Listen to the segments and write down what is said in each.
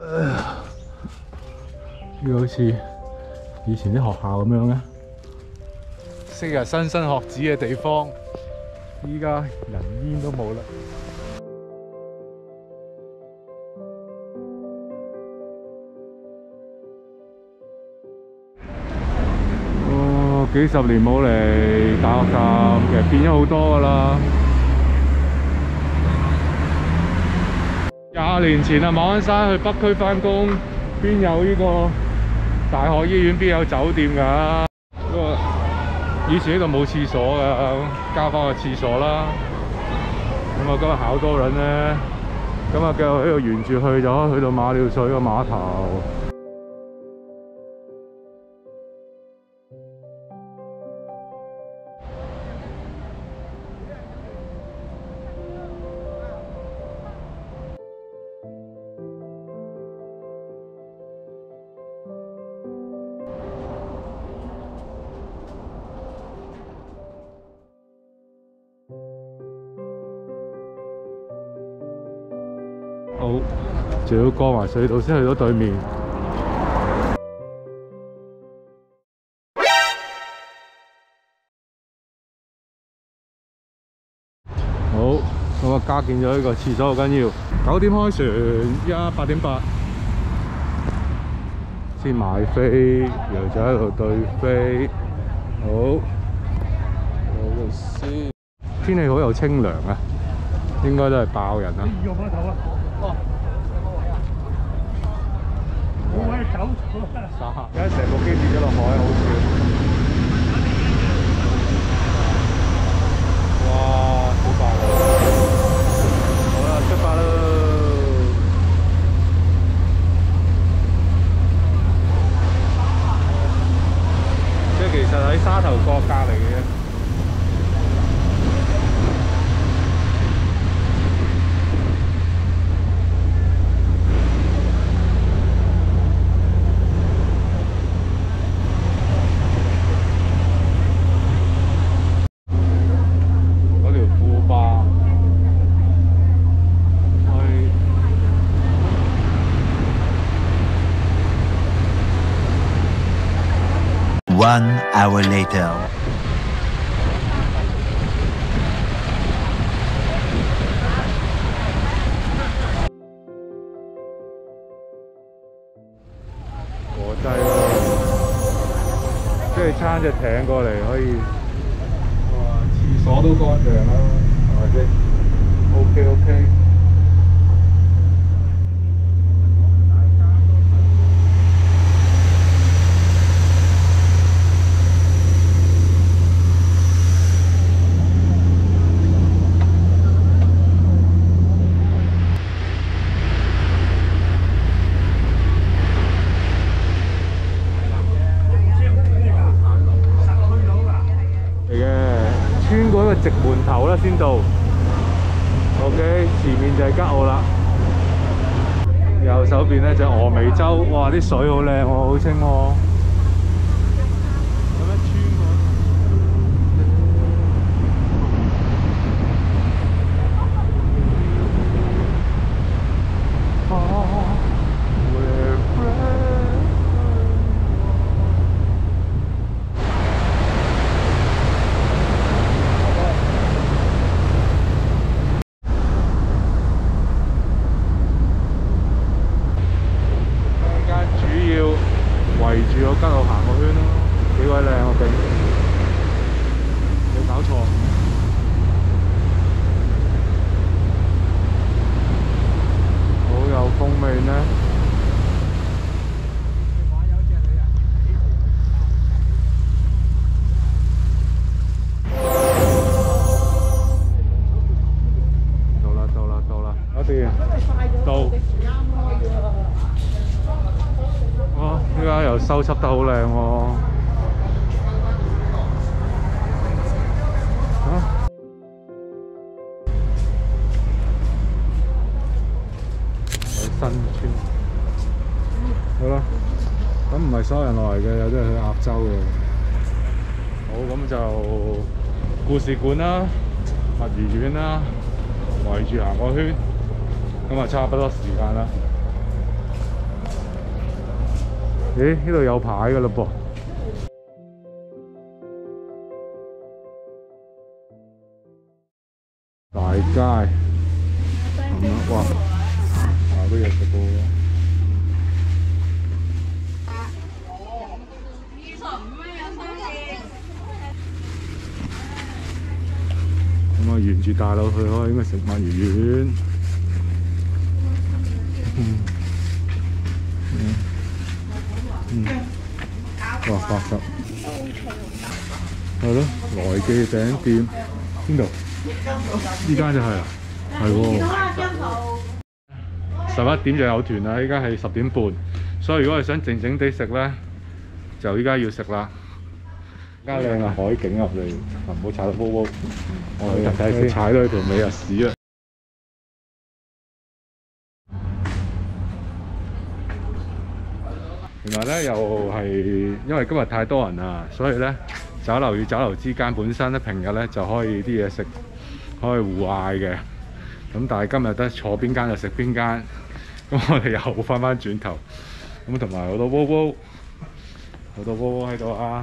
呢個好似以前啲學校咁樣嘅，昔日莘莘學子嘅地方，依家人煙都冇啦。哦，幾十年冇嚟大學站，其實變咗好多㗎啦。20年前啊，馬鞍山去北區返工，邊有呢個大學醫院，邊有酒店㗎？不過以前呢度冇廁所㗎，加翻個廁所啦。咁啊，今日考多輪咧，咁啊繼續喺度沿住去咗，去到馬料水個碼頭。好，仲要過埋隧道先去到對面。好，咁啊加建咗呢個廁所好緊要。9點開船，依家8點8。先買飛，然後就喺度對飛。好，我度先。天氣好又清涼啊，應該都係爆人啊！ 冇位走而家成部機跌咗落海，好笑！哇，好爆啊！好啦，出發啦！即係其實喺沙頭角隔離嘅。 1 hour later. 過劑咯，即係撐隻艇過嚟可以，哇！廁所都乾淨啦，係咪先 ？OK。穿過一個直門頭啦先到 ，OK， 前面就係吉澳啦。右手邊咧就係峨眉洲，哇！啲水好靚喎，好清喎。咁樣穿過。圍住個吉澳行個圈咯，幾鬼靚個景，冇搞錯。好有風味呢。到啦，我哋到。哇！依家又修葺得好靚喎。新村。好啦，咁唔係所有人落嚟嘅，有啲係去鴨洲嘅。好，咁就故事館啦、墨魚苑啦，圍住行個圈，咁啊差不多時間啦。 咦？呢度有牌㗎嘞噃。大街咁樣，哇！好多嘢食喎。咁啊，沿住大路去開應該食鰻魚丸。哇，80。係咯，來記餅店邊度？呢間就係啊，係喎。11點就有團啦，依家係10點半，所以如果係想靜靜地食咧，就依家要食啦。加靚嘅海景入嚟，唔好踩到煲煲。我哋睇先，踩到條尾啊屎啊！原來咧又係因為今日太多人啦，所以咧酒樓與酒樓之間本身咧平日咧就可以啲嘢食可以互嗌嘅，咁但係今日得坐邊間就食邊間，咁我哋又翻轉頭，咁同埋好多煲煲，好多煲煲喺度啊！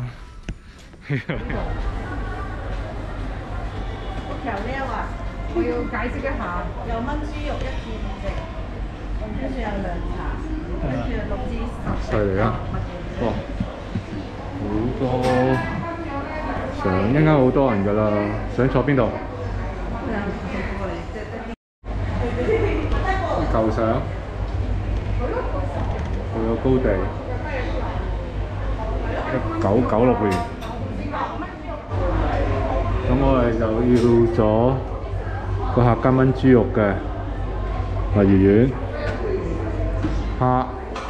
調料啊，我要解釋一下，有燜豬肉1至5隻，跟住有涼茶，跟住6至10。 犀利啊！哇，好多相，應該好多人㗎啦。想坐邊度？舊相，佢有高地，1996年。咁我哋就要咗個客家燜豬肉嘅鰻魚丸、蝦。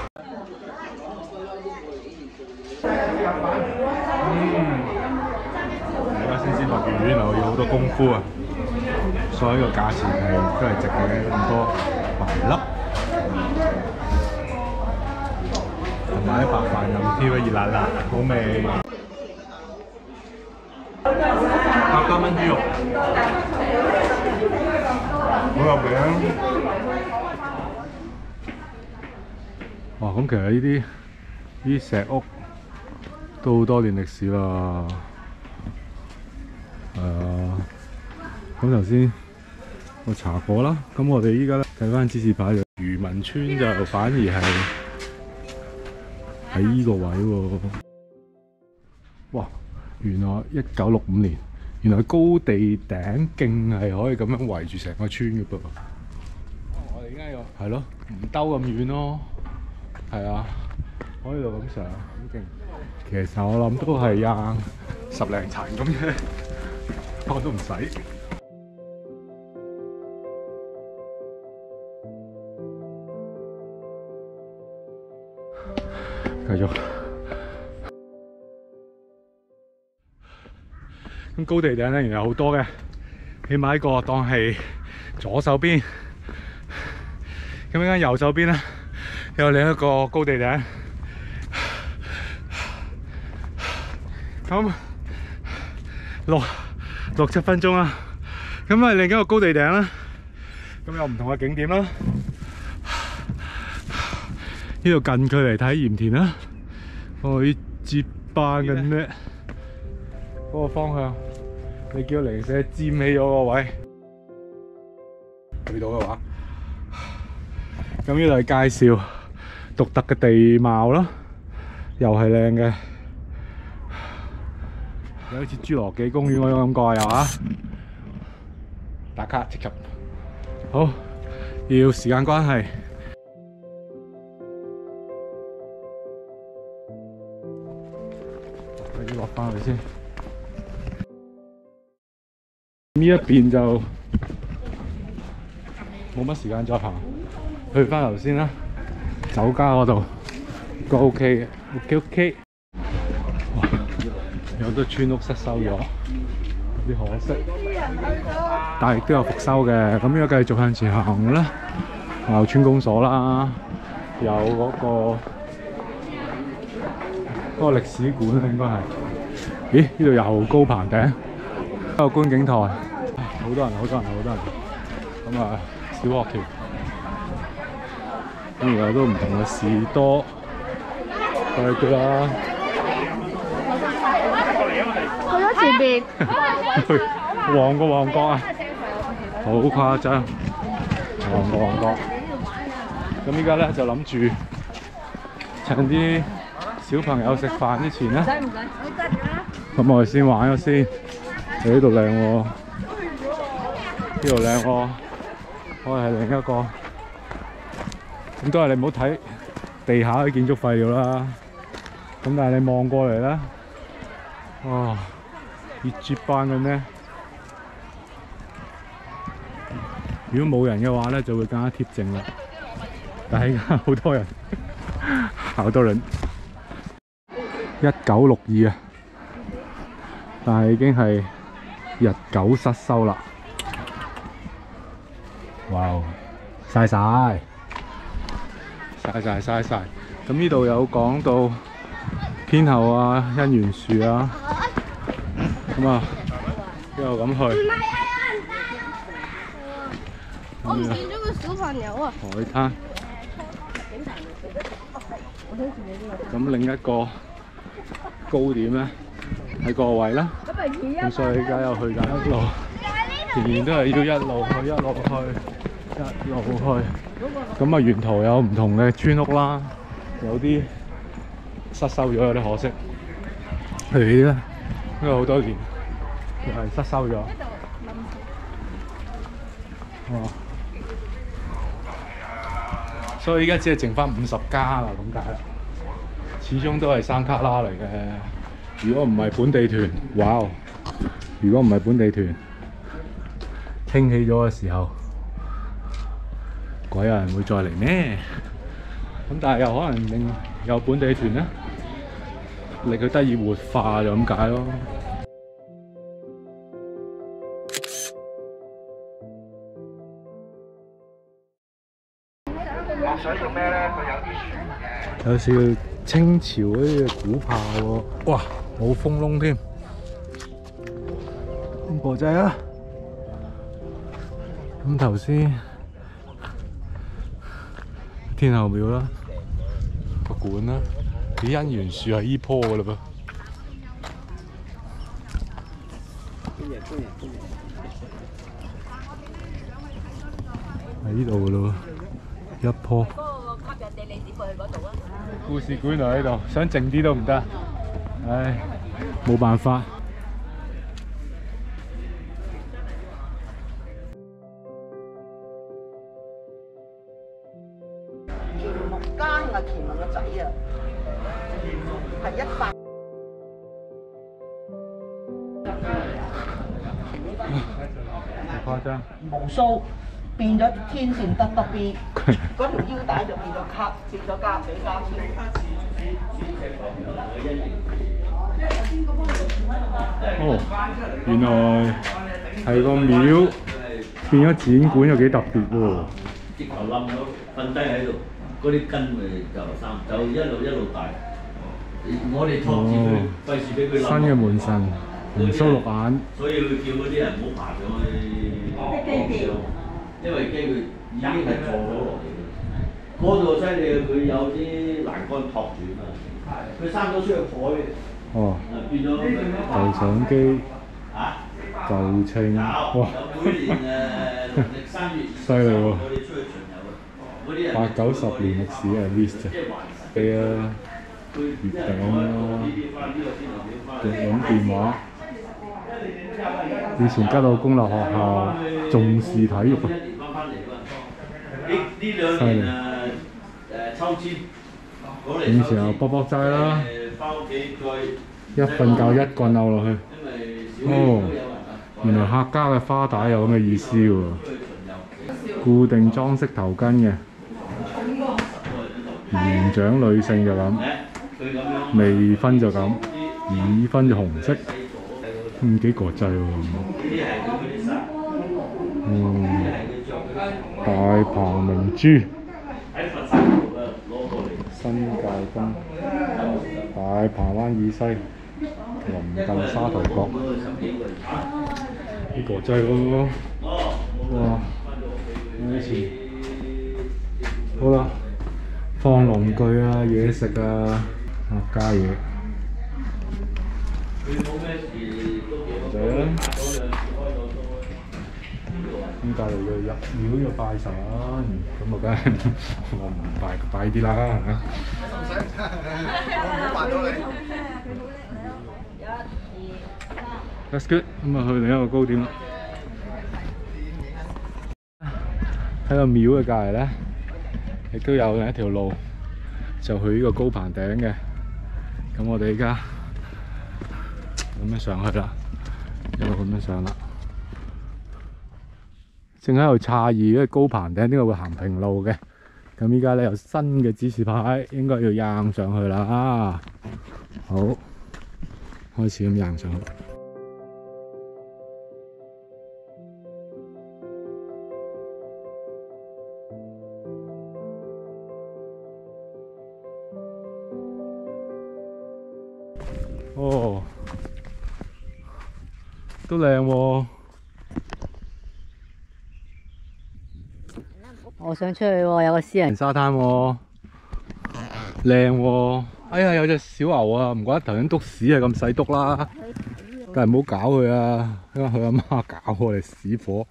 而家先鰻魚丸又要好多功夫啊，所以個價錢都係值嘅咁多白粒，同埋啲白飯咁挑熱辣辣，好味。客家燜豬肉，好入味。哇！咁其實呢啲石屋都好多年歷史啦。咁頭先我查過啦，咁我哋依家咧睇翻指示牌，漁民村就反而係喺依個位喎。哇！原來1965年，原來高地頂徑係可以咁樣圍住成個村嘅噃。我哋而家又係咯，唔兜咁遠咯。係啊，可以度咁上，好勁。其實我諗都係硬10零層咁嘅，我都唔使。繼續。咁高地頂咧，原來好多嘅，起碼呢個當係左手邊。咁依間右手邊咧，有另一個高地頂。咁6、7分鐘啦。咁啊，另一個高地頂啦。咁有唔同嘅景點啦。呢度近距離睇鹽田啦。我要接班嘅咩？嗰個方向，你叫零舍佔起咗個位，去到嘅話，咁呢度係介紹獨特嘅地貌啦，又係靚嘅，有好似侏羅紀公園嗰種感覺又啊！打卡即入，好，要時間關係。我要落翻去先。呢一邊就冇乜時間再行，去翻頭先啦。酒家嗰度都 OK 嘅，OK。哇！有好多村屋失收咗，有啲可惜，但係亦都有復修嘅。咁而家繼續向前行啦，有村公所啦，有嗰個歷史館應該係。咦？呢度又高棚頂，一個觀景台，好多人。咁啊，小學團，咁而家都唔同嘅士多， 係佢啦。 去咗前邊， 旺過旺角啊！好誇張，旺過旺角。咁依家咧就諗住趁啲小朋友食飯之前咧，咁我哋先玩咗先。呢度靚喎，呢度靚喎，我係另一個。咁都係你唔好睇地下啲建築廢料啦。咁但係你望過嚟咧，哇！熱絕班嘅咩？如果冇人嘅話咧，就會更加貼靜啦。但係而家好多人，好多人。1962啊，但係已經係日久失修啦。哇！曬晒。咁呢度有講到天后啊、姻緣樹啊，咁啊一路咁去。 我唔見咗個小朋友啊！ 海灘。咁另一個高點咧喺個位啦。咁所以而家又去緊一路，仍然都係要一路去，一路去，一路去。咁啊，沿途有唔同嘅村屋啦，有啲失修咗，有啲可惜。譬如呢啲咧，因為好多年又係失修咗。哇！所以而家只係剩翻50家啦，咁解啦。始終都係山卡拉嚟嘅。如果唔係本地團，哇！如果唔係本地團，興起咗嘅時候，鬼有人會再嚟咩？咁但係又可能令有本地團咧，令佢得以活化就咁解咯。我想要咩咧？佢有啲船嘅。有少少清朝嗰啲古炮喎。哇！冇風窿添。咁國際啊！咁頭先天后廟啦，個館啦，啲姻緣樹係依棵㗎嘞噃。喺呢度㗎咯喎，一棵。故事館就喺度，想靜啲都唔得，唉，冇辦法。 間啊，乾隆個仔啊，係100。 好誇張。 無數變咗天線得 B， 嗰條腰帶就變咗卡，變咗加比加超。 哦，原來係個廟變咗展館，又幾特別喎。 直頭冧咗，瞓低喺度，嗰啲根咪就一路大。我哋托住佢，費事俾佢冧。 新嘅門神，紅鬚綠眼。 所以佢叫嗰啲人唔好爬上去，因為驚佢已經係坐咗落嚟嘅。嗰度犀利啊！佢有啲欄杆托住啊嘛，佢生咗出去海。哦。變咗舊相機。 啊？ 舊稱。哇！ 每年農曆3月犀利喎！ 我哋出去巡遊啊 ！80-90年歷史啊 list 啊，機啊，月餅啦，用電話。以前吉澳公立學校重視體育啊，犀利！ 抽籤， 以前又卜卜齋啦，一瞓覺一棍拗落去。哦，原來客家嘅花帶有咁嘅意思喎，固定裝飾頭巾嘅，年長女性就咁，未婚就咁，已婚就紅色，幾國際喎。大鵬明珠，新界東，大鵬灣以西，臨近沙頭角，呢國際喎。哇！以前好啦，放農具啊、嘢食啊， 加嘢。 佢冇咩事都幾好。 嚟啦！ 打咗兩次開咗都。 咁隔離就入廟要拜神，咁我梗係我唔拜啲啦，係咪？ 唔使，我唔好煩到你。 That's good， 咁啊去另一個高點啦。喺個廟嘅隔離咧，亦都有另一條路，就去呢個高棚頂嘅。咁我哋而家咁樣上去啦，一路咁樣上啦。正喺度詫異，因為高棚頂點解會行平路嘅？咁依家咧有新嘅指示牌，應該要掟上去啦。好，開始咁掟上去。哦，都靚喎。 我想出去喎，有個私人沙灘喎，靚喎。哎呀，有隻小牛啊！唔怪得頭先篤屎係咁細篤啦，梗係唔好搞佢啊！因為佢阿媽搞我哋屎火。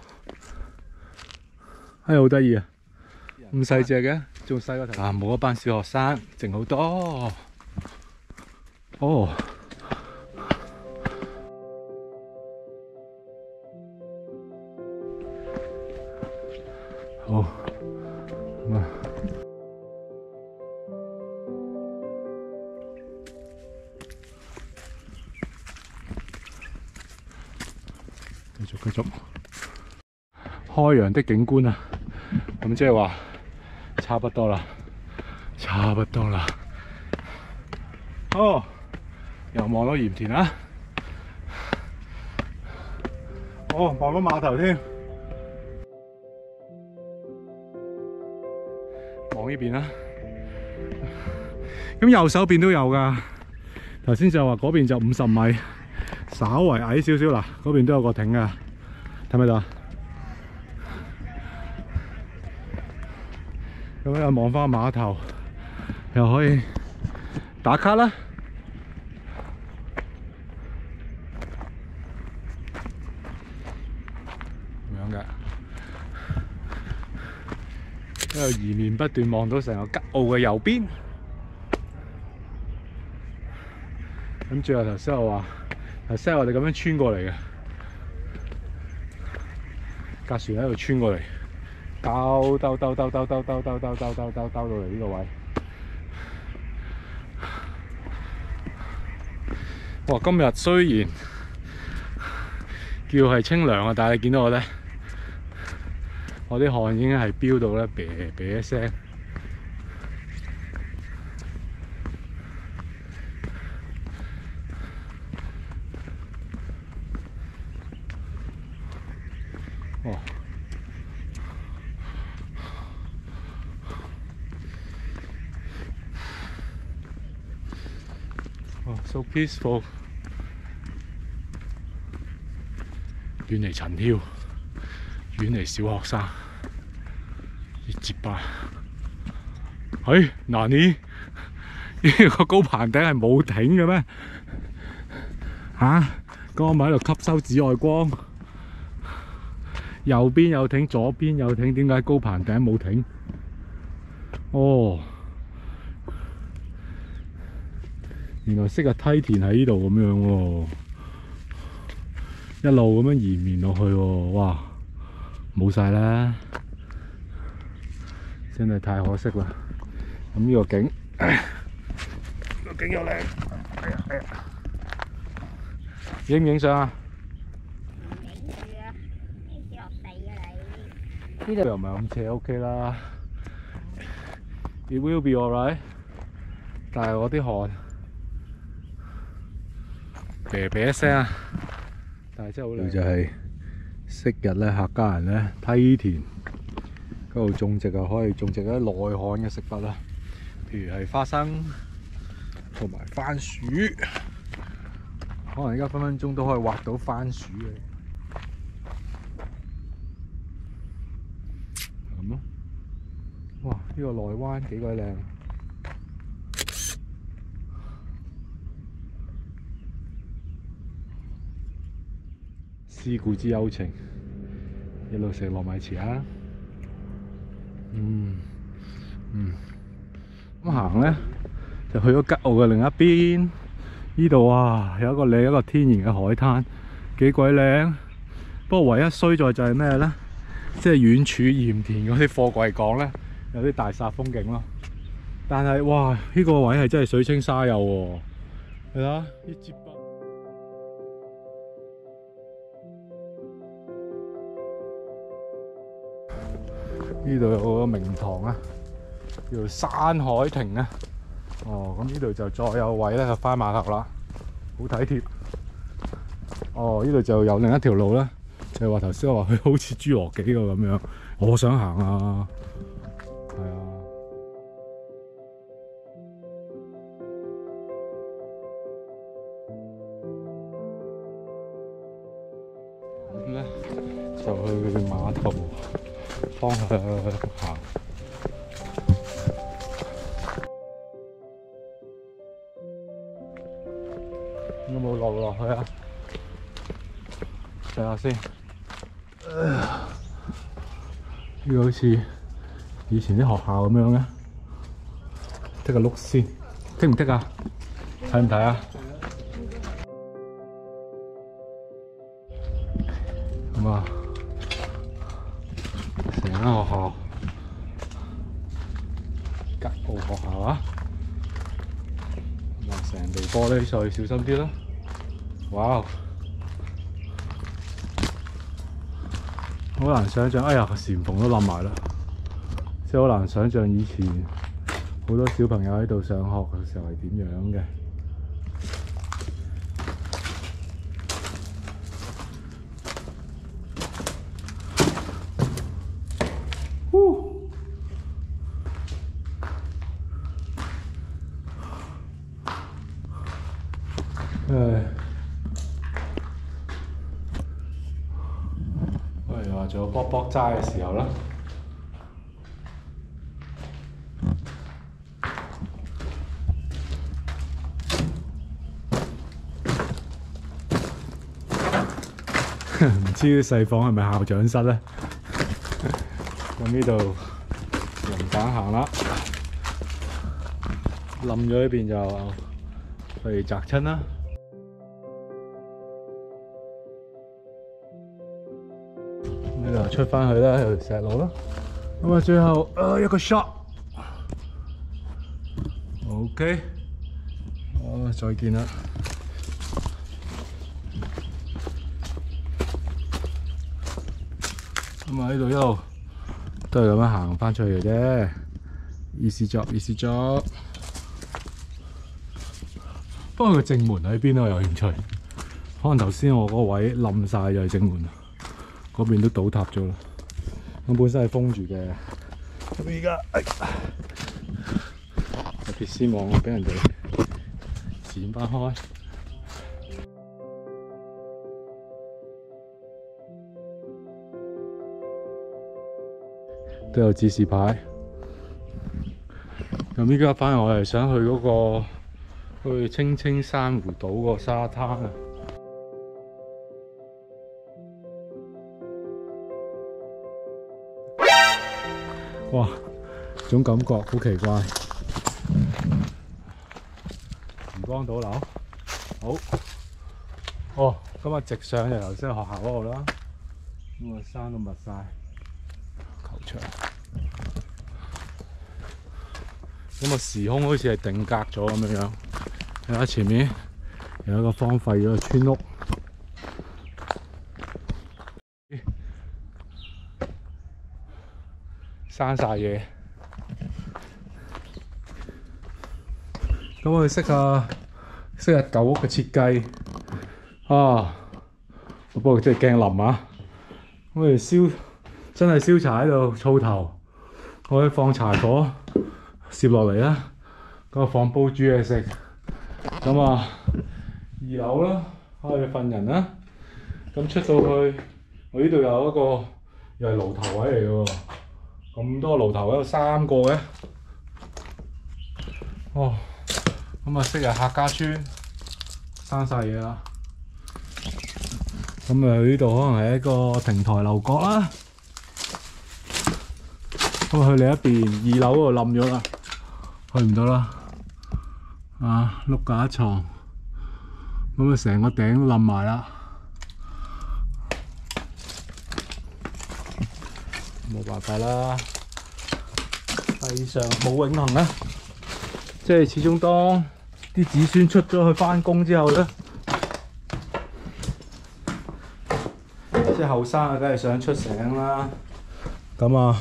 哎呀，好得意啊！咁細隻嘅，仲細過頭。啊，冇一班小學生，靜好多。哦。好，咁啊，繼續，開揚的景觀啊！咁即係話差不多啦，哦，又望到鹽田啦，哦，望到碼頭添。望呢邊啦，咁右手邊都有㗎。頭先就話嗰邊就50米，稍為矮少少嗱，嗰邊都有個艇㗎，睇唔睇到啊？咁又望翻碼頭，又可以打卡啦。咁樣嘅。一路延綿不斷望到成個吉澳嘅右邊，咁最後頭先我話，頭先我哋咁樣穿過嚟嘅，架船喺度穿過嚟，兜到嚟呢個位。哇！今日雖然叫係清涼啊，但係你見到我咧。我啲汗已經係飆到咧，啤一聲。哦，哦 ，so peaceful， 遠離塵囂。遠離小學生，要接班。嗱你呢個高棚頂係冇艇嘅咩？咁我咪喺度吸收紫外光。右邊有艇，左邊有艇，點解高棚頂冇艇？哦，原來識個梯田喺呢度咁樣喎，一路咁樣延綿落去喎，哇！冇晒啦，真係太可惜啦。咁呢個景，個景又靚，影唔影相啊？ 影住啊，影落地啊你。呢度又唔係咁斜 ，OK 啦。It will be alright， 但係我啲汗，啤一聲啊！但係真係好靚。就係昔日咧，客家人咧梯田嗰度種植啊，可以種植一啲耐旱嘅食物啦，譬如係花生同埋番薯，可能而家分分鐘都可以挖到番薯嘅。咁咯，哇！呢個內灣幾鬼靚， 思故之幽情，一路食糯米糍啊！咁行咧就去咗吉澳嘅另一邊。呢度啊有一個天然嘅海灘，幾鬼靚。不過唯一衰在就係咩咧？即係遠處鹽田嗰啲貨櫃港咧，有啲大煞風景咯。但係哇，呢個位係真係水清沙幼喎。係啦，啲接駁。呢度有個名堂啊，叫做山海亭啊。哦，咁呢度就再有位咧，就翻碼頭啦，好體貼。哦，呢度就有另一條路啦，就係話頭先我話佢好似侏羅紀個咁樣，我想行啊，係啊。咁咧就去碼頭方向行。有冇落落去啊？睇下先。呢個好似以前啲學校咁樣嘅。剔個碌先，剔唔剔啊？睇唔睇啊？咁啊，成間學校，吉澳學校啊！成地玻璃碎，小心啲啦！哇，好難想像，哎呀，個簷篷都冧埋啦！即係好難想像以前好多小朋友喺度上學嘅時候係點樣嘅。仲有卜卜齋嘅時候啦，唔知啲細房係咪校長室咧？咁呢度唔敢行啦，冧咗呢邊就被砸親啦。呢度出翻去啦，有條石路啦。咁啊，最後一個 shot。OK， 再見啦。咁啊，呢度一路都係咁樣行翻出去嘅啫。Easy job，easy job。不過佢正門喺邊啊？有興趣。可能頭先我嗰個位冧晒就係正門。嗰邊都倒塌咗啦，咁本身係封住嘅，咁而家特別希望俾人哋剪翻開。都有指示牌。咁依家反而我係想去嗰個去青青珊瑚島個沙灘啊！哇，種感覺好奇怪。漁光島樓，好。哦，今日直上就頭先學校嗰度啦。咁啊，山都密晒，球場。咁啊，時空好似係定格咗咁樣。睇下前面有一個荒廢咗嘅村屋。生晒嘢，咁我哋識下舊屋嘅設計啊！不過真係驚冧啊！我哋真係燒柴喺度燥頭，可以放柴火攝落嚟啦，咁啊放煲煮嘢食。咁啊2樓啦，可以瞓人啦。咁出到去，我呢度有一個又係爐頭位嚟嘅喎。咁多爐頭喺度3個嘅，哦，咁啊昔日客家村生晒嘢啦， 咁呢度可能係一個亭台樓閣啦。咁去另一邊2樓嗰度冧咗啦，去唔到啦。啊，碌架床，咁啊成個頂都冧埋啦。冇辦法啦，世上冇永恆啊！即係始終當啲子孫出咗去返工之後咧，即係後生啊，梗係想出城啦。咁啊，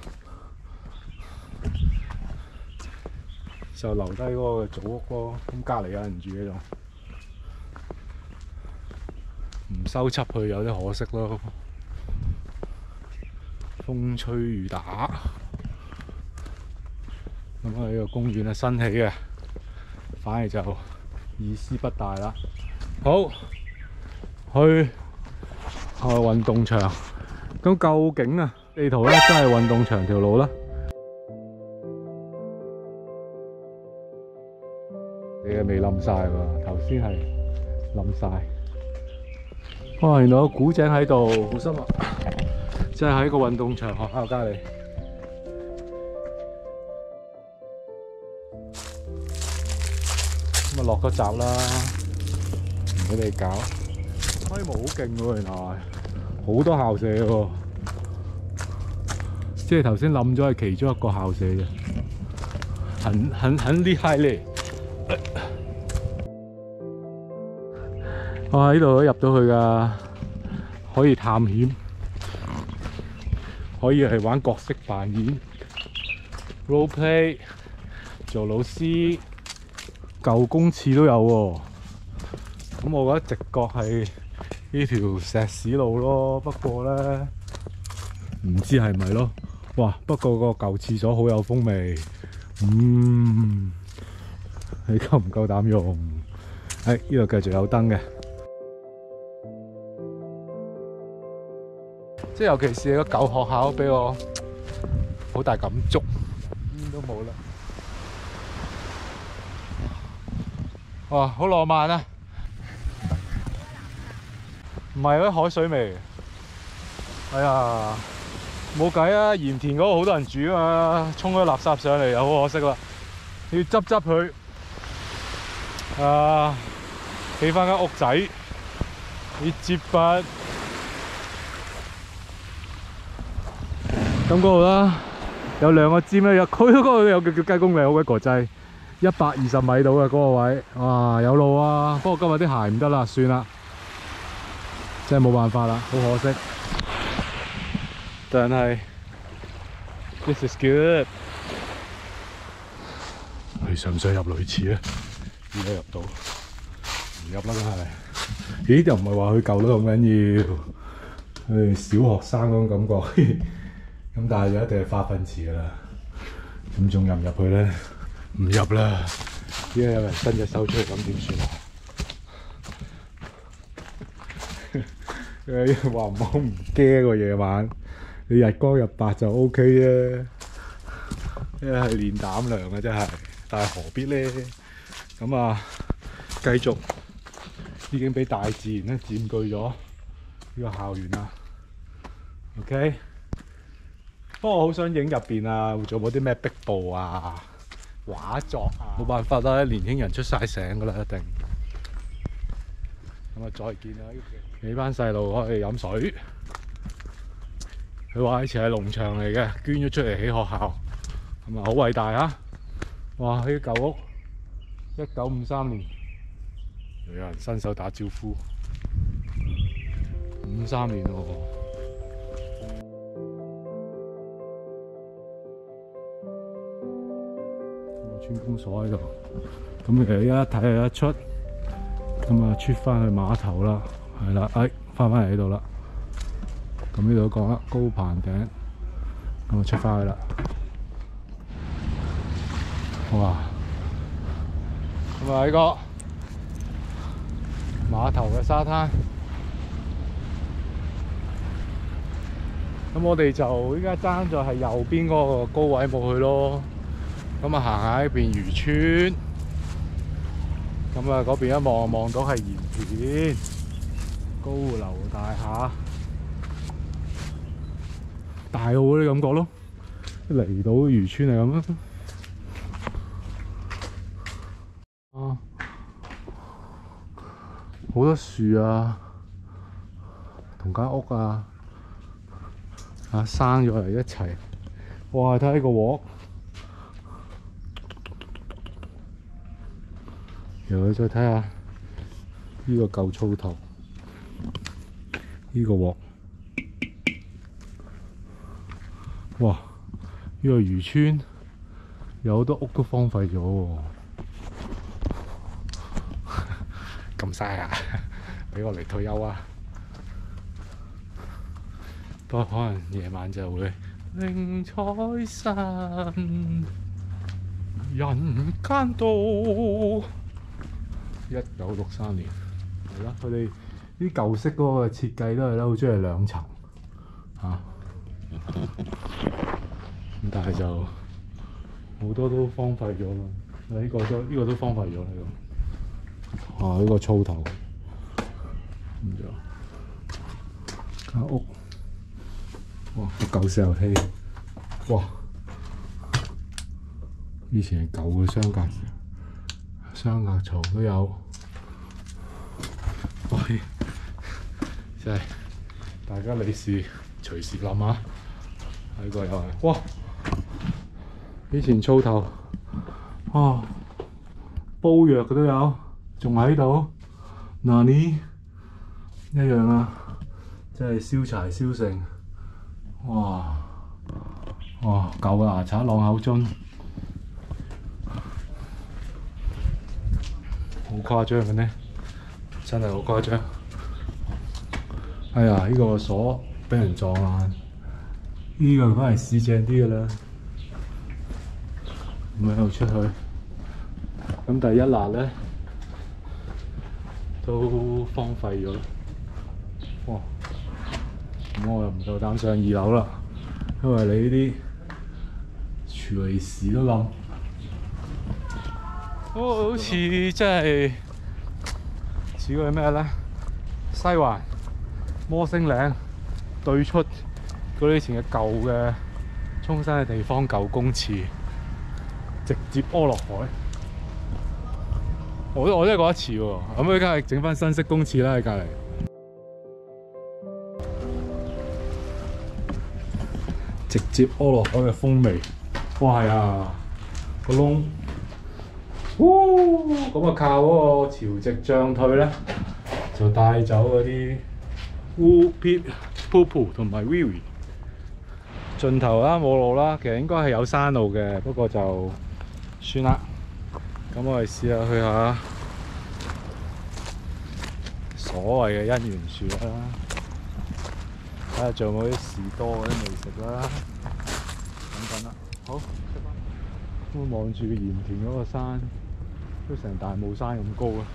就留低嗰個祖屋咯。咁隔離有人住喺度，唔修葺佢有啲可惜咯。風吹雨打，咁啊呢個公園係新起嘅，反而就意思不大啦。好，去運動場。咁究竟啊地圖咧真係運動場條路啦？你係未冧晒喎，頭先係冧晒。哇！原來有古井喺度，好深啊！即係喺個運動場學校隔離。咁啊落個閘啦，唔俾你搞。規模好勁喎，原來好多校舍喎。即係頭先冧咗係其中一個校舍啫，很厲害咧。我喺呢度都入到去㗎，可以探險。可以係玩角色扮演 role play 做老師，舊公廁都有喎。咁我覺得直角係呢條石屎路咯，不過咧唔知係咪咯。哇！不過個舊廁所好有風味，你夠唔夠膽用？呢度繼續有燈嘅。即係尤其是個舊學校俾我好大感觸，煙都冇啦。哇，好浪漫啊！唔係嗰啲海水味。哎呀，冇計啊！鹽田嗰度好多人住啊嘛，沖咗垃圾上嚟又好可惜啦。要執佢，起返間屋仔，要接筆。咁嗰度啦，有2個尖咧，佢嗰個有叫雞公嶺，好鬼國際，120米到嘅嗰個位，哇有路啊！不過今日啲鞋唔得啦，算啦，真係冇辦法啦，好可惜。但係 this is good。你想唔想入女廁咧？而家入到，唔入啦梗係。咦？又唔係話佢舊得咁緊要，小學生嗰種感覺。咁但係就一定係化糞池㗎啦，咁仲入唔入去咧？唔入啦，依家有人伸隻手出嚟，咁點算啊？話唔好唔驚喎，夜晚你日光日白就 OK 啫，因為係練膽量嘅真係，但係何必咧？咁啊，繼續已經俾大自然咧佔據咗呢個校園啦。OK。不過我好想影入邊啊，做冇啲咩壁布啊、畫作啊，冇辦法啦，年輕人出晒醒㗎啦，一定。咁啊，再見啦！呢班細路可以飲水。佢話以前係農場嚟嘅，捐咗出嚟起學校，咁啊好偉大啊！哇！呢啲舊屋，1953年，有人伸手打招呼，53年喎。村公所喺度，咁其實一睇就一出，咁啊出翻去碼頭啦，係啦，翻嚟呢度啦。咁呢度講啦，高棚頂，咁啊出翻去啦。哇！咁啊呢個碼頭嘅沙灘，咁我哋就依家爭在係右邊嗰個高位冇去咯。咁啊行下呢邊漁村，咁啊嗰邊一望到係鹽田， 高樓大廈，大澳嗰啲感覺咯，離島漁村係咁啊。啊，好多樹啊，同間屋啊，生咗嚟一齊。哇！睇下呢個鑊，然後再睇下呢個舊灶頭，呢個鑊。哇！呢個漁村有好多屋都荒廢咗喎。咁嘥啊！俾我嚟退休啊！不過可能夜晚就會寧財神人間道。1963年係啦，佢哋啲舊式嗰個設計都係咧，好中意兩層嚇。咁但係就好多都荒廢咗啦。呢個都荒廢咗呢個。啊！呢個灶頭，咁就間屋，哇！個舊石油氣，哇！以前係舊嘅雙隔槽都有，喂！真係大家理事隨時諗下，呢個又係，哇！以前灶頭，哇！煲藥嘅都有。仲喺度，嗱呢一樣啊，真係燒柴燒成，哇！哇！舊嘅牙刷朗口樽，好誇張嘅呢，真係好誇張。哎呀！呢個鎖俾人撞爛，呢個梗係試正啲嘅啦。咁喺度出去，咁第一辣咧。都荒廢咗啦！哇！咁我又唔夠膽上2樓啦，因為你呢啲隨時都冧。哦，好似真係似嗰啲咩咧？西環摩星嶺對出嗰啲以前嘅舊嘅沖身嘅地方舊公廁，直接屙落海。我真係覺得似喎，咁佢梗係整翻新式公廁啦喺隔離。直接屙落海嘅風味，哇係啊！個窿，咁啊靠嗰個潮汐漲退咧，就帶走嗰啲污撇、poo 同埋 wee wee。盡頭啦冇路啦，其實應該係有山路嘅，不過就算啦。咁我哋試下去下所謂嘅姻緣樹啦，睇下仲有冇啲士多嗰啲美食啦，等等啦。好，出發。咁望住鹽田嗰個山，都成大帽山咁高啊！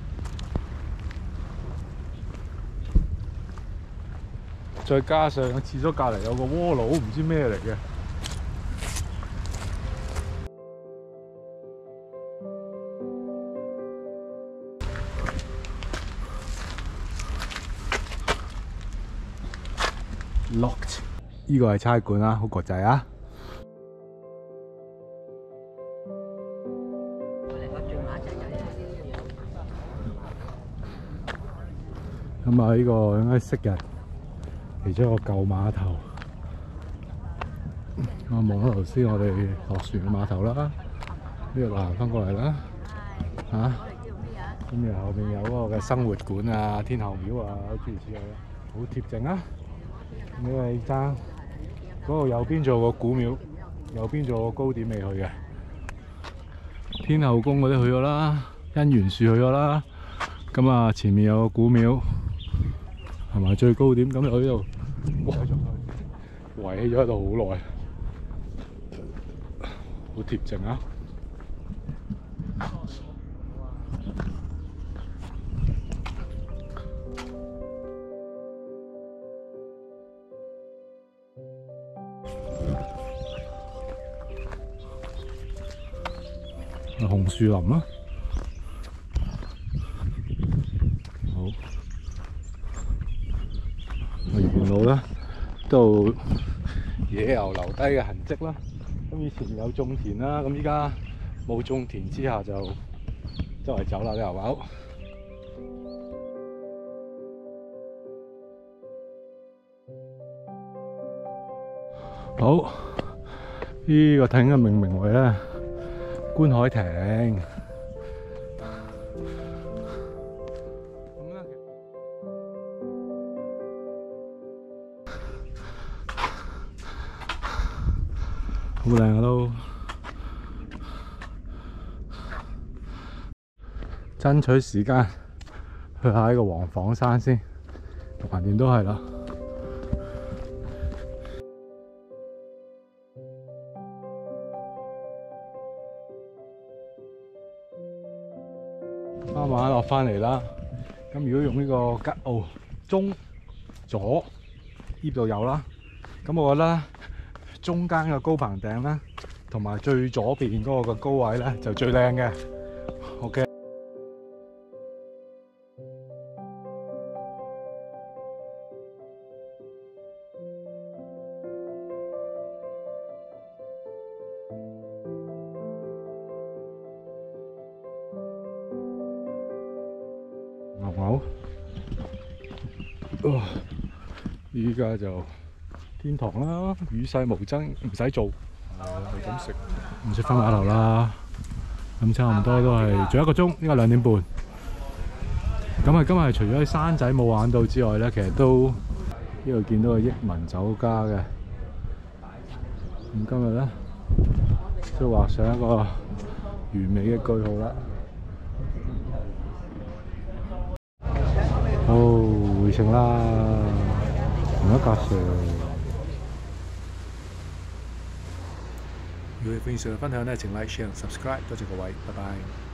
再加上廁所隔離有個鍋爐，唔知咩嚟嘅。Locked， 呢個係差館啦，好國際啊！咁啊，呢個應該昔日其中一個舊碼頭。我望到頭先我哋落船嘅碼頭啦，呢度行翻過嚟啦，咁然後後面有嗰個嘅生活館啊、天后廟啊，諸如此類啦，好貼靜啊！你係爭嗰度右邊做個古廟，右邊做個糕點未去嘅，天后宮嗰啲去咗啦，姻緣樹去咗啦，咁啊前面有個古廟，係咪最高點？咁又喺度圍起咗喺度好耐，好貼靜啊！紅樹林啊，好。 牛留低嘅痕跡啦。咁以前有種田啦，咁依家冇種田之下就周圍走啦啲牛牛。好，呢個艇嘅命名為咧觀海艇。好靚啊都，爭取時間去下呢個黃房山先，橫掂都係啦。慢慢落翻嚟啦。咁如果用呢個吉澳中左呢度有啦，咁我覺得中間嘅高棚頂咧，同埋最左邊嗰個嘅高位咧就最靚嘅。OK。牛牛，依家就天堂啦，與世無爭，唔使做，係咁食，唔食翻碼頭啦。咁差唔多都係仲有1個鐘，應該2點半。咁啊，今日除咗喺山仔冇玩到之外咧，其實都呢度見到個益民酒家嘅。咁今日咧都畫上一個完美嘅句號啦。哦，回程啦，同一架船。如果歡迎上嚟分享咧，請 like、share、subscribe，多謝各位，拜拜。